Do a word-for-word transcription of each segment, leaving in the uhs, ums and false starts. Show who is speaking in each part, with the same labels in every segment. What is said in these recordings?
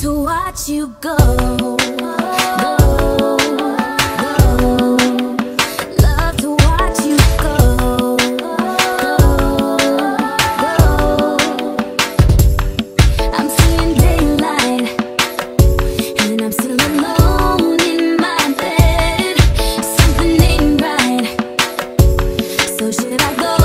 Speaker 1: to watch you go, go, go. Love to watch you go, go, go. I'm seeing daylight, and I'm still alone in my bed. Something ain't right, so should I go?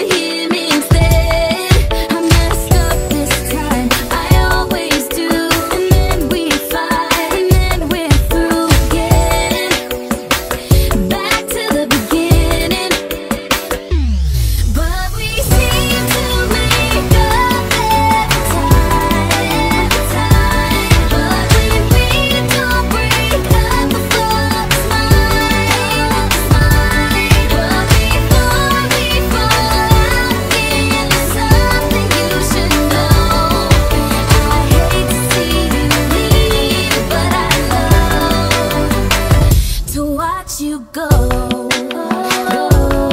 Speaker 1: You go, go,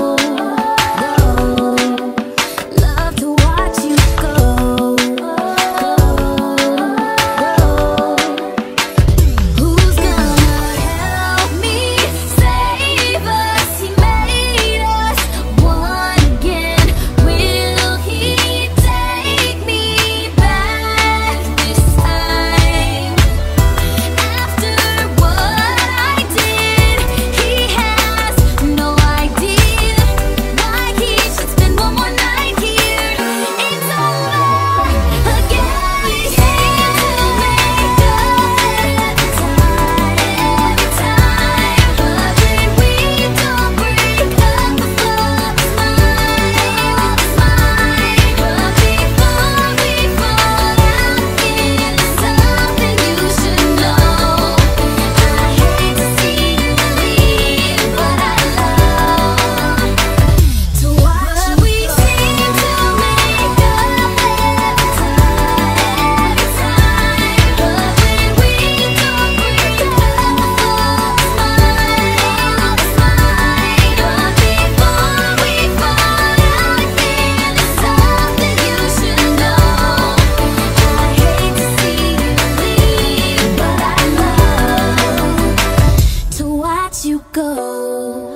Speaker 1: go. Love to watch you go, go, go. Who's gonna help me save us? He made us one again. Will he take me back this time? After what I did, he has no idea why he should spend one more night here. It's over again. We seem to make up every time, every time. But when we don't break up, the flow's mine, it's mine. But before we fall out again, there's something you should know. I hate to see you leave, but I love to watch you. We seem to make up every time, every time. But when we don't break up, the flow's mine, it's mine. But before we fall out again, there's something you should know. I hate to see you leave, but I love to watch you go,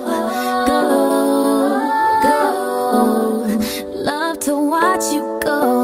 Speaker 1: go, go. Love to watch you go.